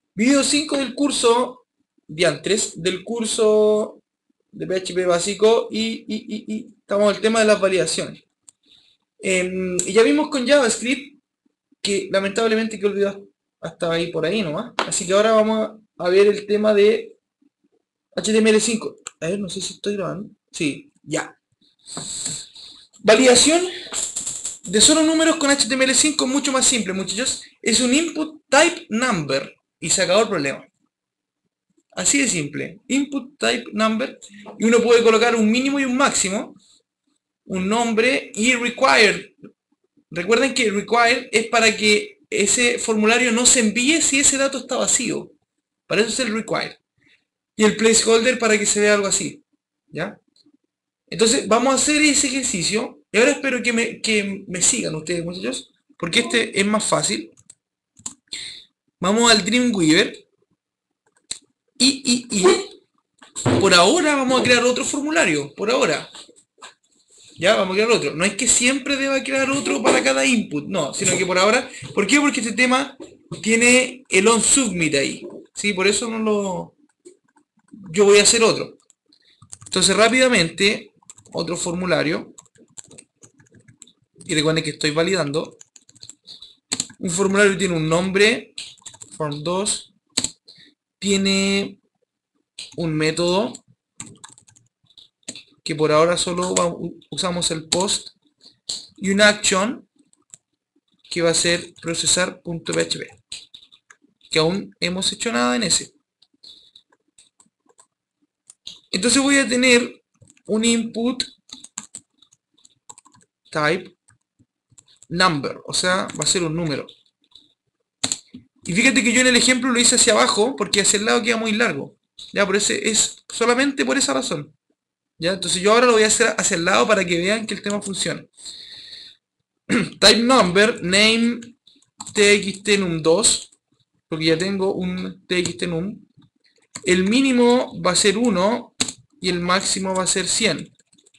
Video 5 del curso, diantres, del curso de PHP básico y estamos en el tema de las validaciones. Y ya vimos con JavaScript que lamentablemente que olvidó hasta ahí por ahí nomás. Así que ahora vamos a ver el tema de HTML5. A ver, no sé si estoy grabando. Sí, ya. Validación de solo números con HTML5 es mucho más simple, muchachos. Es un input type number y se acabó el problema. Así de simple. Input type number. Y uno puede colocar un mínimo y un máximo. Un nombre y required. Recuerden que required es para que ese formulario no se envíe si ese dato está vacío. Para eso es el required. Y el placeholder para que se vea algo así. ¿Ya? Entonces vamos a hacer ese ejercicio. Y ahora espero que me sigan ustedes, muchachos. Porque este es más fácil. Vamos al Dreamweaver. Y por ahora vamos a crear otro formulario. Por ahora. Ya, vamos a crear otro. No es que siempre deba crear otro para cada input, no, sino que por ahora. ¿Por qué? Porque este tema tiene el onSubmit ahí. Sí, por eso no lo. Yo voy a hacer otro. Entonces, rápidamente, otro formulario. Y recuerden que estoy validando. Un formulario tiene un nombre, form2. Tiene un método que por ahora solo usamos el post. Y una action que va a ser procesar.php. Que aún hemos hecho nada en ese. Entonces voy a tener un input type number, o sea, va a ser un número. Y fíjate que yo en el ejemplo lo hice hacia abajo porque hacia el lado queda muy largo. Ya, por ese es solamente por esa razón. Ya, entonces yo ahora lo voy a hacer hacia el lado para que vean que el tema funciona. Type number, name txtnum2, porque ya tengo un txtnum. El mínimo va a ser 1 y el máximo va a ser 100.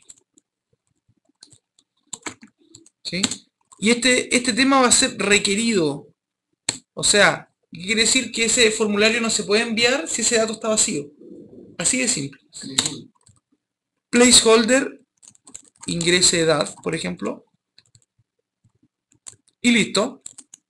¿Sí? Y este tema va a ser requerido. O sea, ¿qué quiere decir? Que ese formulario no se puede enviar si ese dato está vacío. Así de simple. Placeholder, ingrese edad, por ejemplo. Y listo.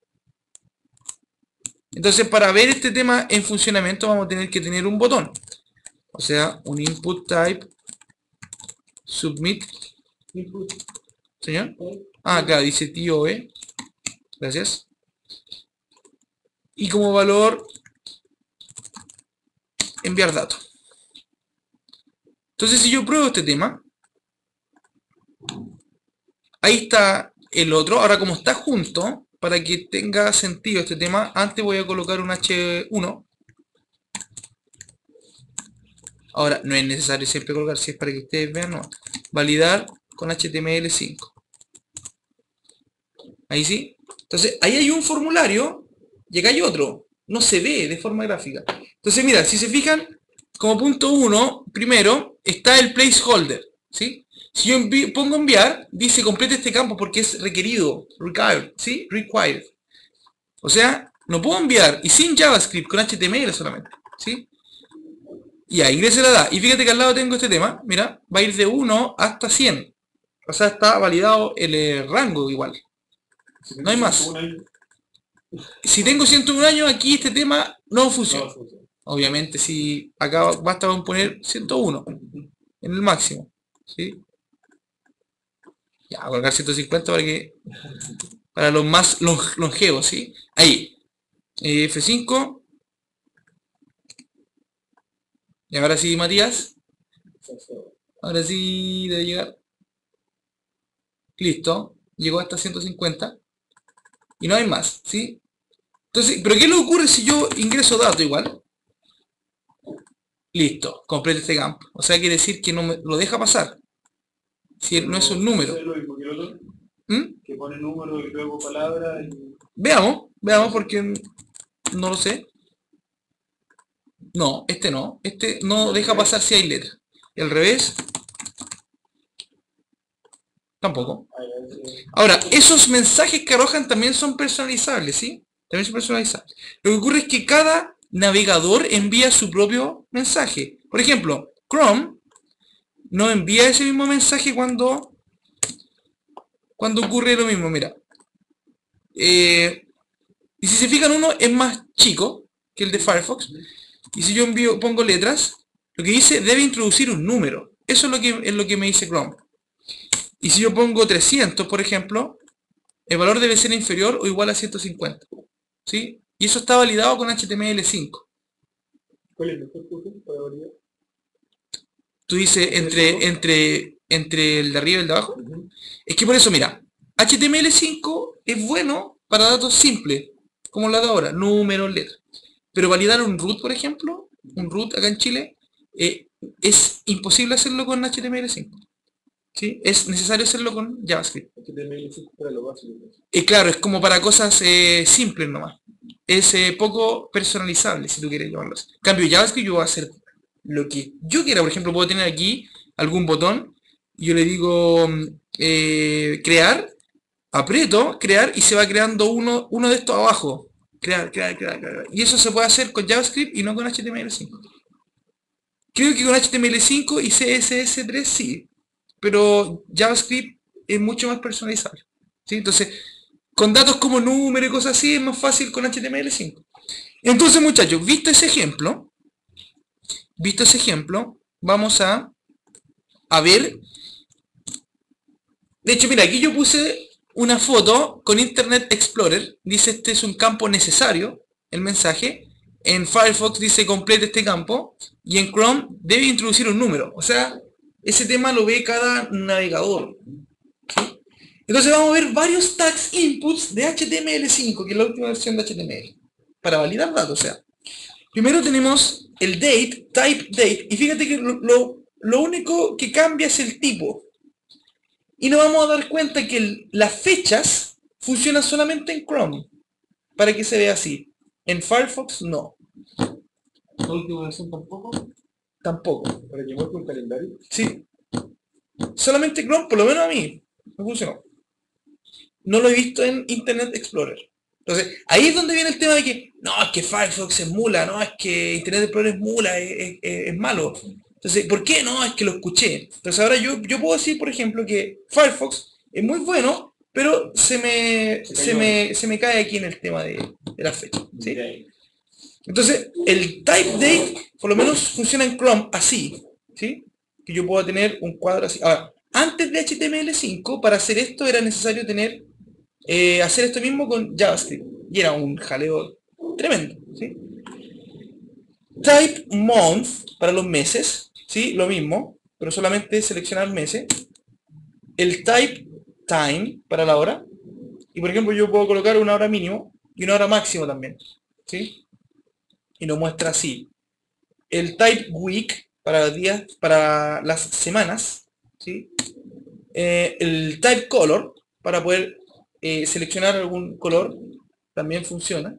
Entonces, para ver este tema en funcionamiento vamos a tener que tener un botón. O sea, un input type submit. ¿Señor? Ah, acá dice TOE. Gracias. Y como valor, enviar datos. Entonces, si yo pruebo este tema, ahí está el otro. Ahora, como está junto, para que tenga sentido este tema, antes voy a colocar un H1. Ahora, no es necesario siempre colocar, si es para que ustedes vean, no. Validar con HTML5. Ahí sí. Entonces, ahí hay un formulario y acá hay otro. No se ve de forma gráfica. Entonces, mira, si se fijan, como punto 1, primero, está el placeholder. ¿Sí? Si yo pongo enviar, dice complete este campo porque es requerido, required, ¿sí? Required. O sea, no puedo enviar, y sin JavaScript, con HTML solamente, ¿sí? Y ahí ingrese la edad. Y fíjate que al lado tengo este tema, mira, va a ir de 1 hasta 100. O sea, está validado el rango igual. No hay más. Si tengo 101 años, aquí este tema no funciona. Obviamente, si acá basta con poner 101 en el máximo, ¿sí? Ya, voy a colocar 150 para los más longevos, ¿sí? Ahí. F5. Y ahora sí, Matías. Ahora sí debe llegar. Listo. Llegó hasta 150. Y no hay más, ¿sí? Entonces, ¿pero qué le ocurre si yo ingreso dato igual? Listo, complete este campo. O sea, quiere decir que no me lo deja pasar. Si no es un número. ¿Mm? Que pone número y luego palabra. Veamos porque no lo sé. No, este no. Este no deja pasar si hay letra. Y al revés, tampoco. Ahora, esos mensajes que arrojan también son personalizables, ¿sí? También son personalizables. Lo que ocurre es que cada navegador envía su propio mensaje. Por ejemplo, Chrome no envía ese mismo mensaje cuando ocurre lo mismo. Mira, y si se fijan, uno es más chico que el de Firefox. Y si yo pongo letras, lo que dice debe introducir un número. Eso es lo que me dice Chrome. Y si yo pongo 300, por ejemplo, el valor debe ser inferior o igual a 150. ¿Sí? Y eso está validado con HTML5. ¿Cuál es el mejor curso para validar? Tú dices entre el de arriba y el de abajo. Es que por eso, mira, HTML5 es bueno para datos simples, como la de ahora, números, letras. Pero validar un root, por ejemplo, un root acá en Chile, es imposible hacerlo con HTML5. ¿Sí? Es necesario hacerlo con JavaScript. HTML5 para lo básico. Claro, es como para cosas simples nomás. Es poco personalizable, si tú quieres llamarlo así. En cambio, JavaScript yo voy a hacer lo que yo quiera. Por ejemplo, puedo tener aquí algún botón y yo le digo crear, aprieto, crear y se va creando uno de estos abajo. Crear. Y eso se puede hacer con JavaScript y no con HTML5. Creo que con HTML5 y CSS3 sí, pero JavaScript es mucho más personalizable. ¿Sí? Entonces, con datos como número y cosas así es más fácil con HTML5. Entonces, muchachos, visto ese ejemplo, vamos a ver. De hecho, mira, aquí yo puse una foto con Internet Explorer. Dice este es un campo necesario, el mensaje. En Firefox dice complete este campo. Y en Chrome debe introducir un número. O sea, ese tema lo ve cada navegador. ¿Sí? Entonces vamos a ver varios tags inputs de HTML5, que es la última versión de HTML. Para validar datos, o sea. Primero tenemos el date, type date. Y fíjate que lo único que cambia es el tipo. Y nos vamos a dar cuenta que las fechas funcionan solamente en Chrome, para que se vea así. En Firefox no. ¿La última versión tampoco? Tampoco. ¿Para que muestre un calendario? Sí. Solamente Chrome, por lo menos a mí, me funcionó. No lo he visto en Internet Explorer. Entonces, ahí es donde viene el tema de que, no, es que Firefox es mula, no, es que Internet Explorer es mula, es malo. Entonces, ¿por qué? No, es que lo escuché. Entonces ahora yo puedo decir, por ejemplo, que Firefox es muy bueno, pero se me cae aquí en el tema de la fecha. ¿Sí? Entonces, el type date, por lo menos funciona en Chrome así, ¿sí? Que yo puedo tener un cuadro así. Ahora, antes de HTML5, para hacer esto era necesario tener hacer esto mismo con JavaScript. Y era un jaleo tremendo, ¿sí? Type month para los meses, ¿sí? Lo mismo, pero solamente seleccionar meses. El type time para la hora. Y por ejemplo yo puedo colocar una hora mínimo y una hora máximo también, ¿sí? Y nos muestra así. El type week para los días, para las semanas, ¿sí? El type color para poder seleccionar algún color también funciona.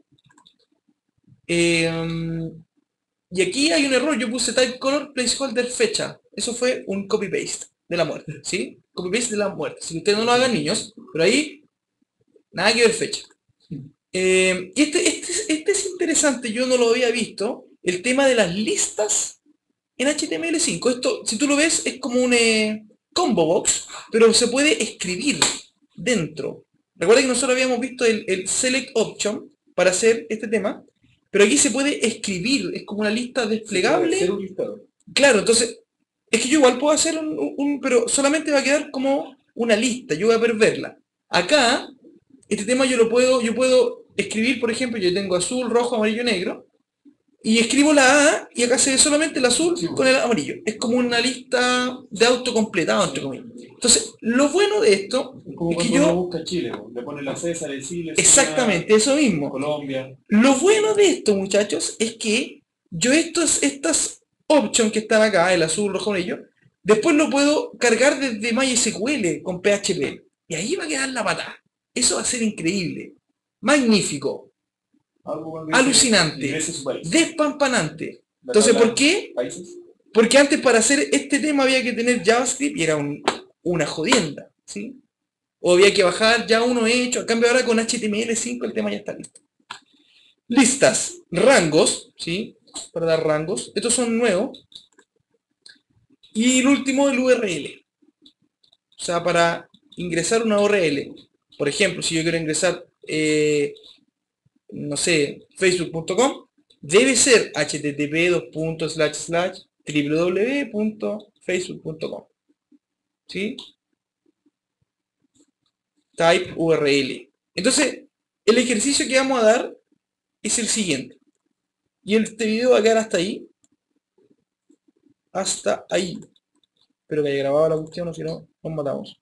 Y aquí hay un error, yo puse type color placeholder fecha. Eso fue un copy paste de la muerte, ¿sí? Copy paste de la muerte. Si ustedes no lo hagan, niños, pero ahí nada que ver fecha. Y este es interesante, yo no lo había visto. El tema de las listas en HTML5. Esto, si tú lo ves, es como un combo box, pero se puede escribir dentro. Recuerda que nosotros habíamos visto el select option para hacer este tema, pero aquí se puede escribir, es como una lista desplegable. Hacer un listado. Claro, entonces, es que yo igual puedo hacer pero solamente va a quedar como una lista, yo voy a poder verla. Acá, este tema yo puedo escribir, por ejemplo, yo tengo azul, rojo, amarillo, negro, y escribo la A y acá se ve solamente el azul con el amarillo. Es como una lista de autocompletado, entre comillas. Entonces, lo bueno de esto es como es que cuando uno yo... busca Chile, le pone la César, el Chile, Exactamente, eso mismo. Colombia. Lo bueno de esto, muchachos, es que yo estas options que están acá, el azul, rojo, amarillo, después lo puedo cargar desde MySQL con PHP. Y ahí va a quedar la patada. Eso va a ser increíble. Magnífico. Alucinante, despampanante. Entonces, ¿por qué? Porque antes para hacer este tema había que tener JavaScript y era una jodienda, ¿sí? O había que bajar ya uno hecho. A cambio ahora con HTML5 el tema ya está listo. listas, rangos, ¿sí? Para dar rangos. Estos son nuevos. Y el último, el URL. O sea, para ingresar una URL. Por ejemplo, si yo quiero ingresar, no sé, facebook.com, debe ser http://www.facebook.com. ¿Sí? Type URL. Entonces, el ejercicio que vamos a dar es el siguiente. Y este video va a quedar hasta ahí. Hasta ahí. Espero que haya grabado la cuestión, o si no, nos matamos.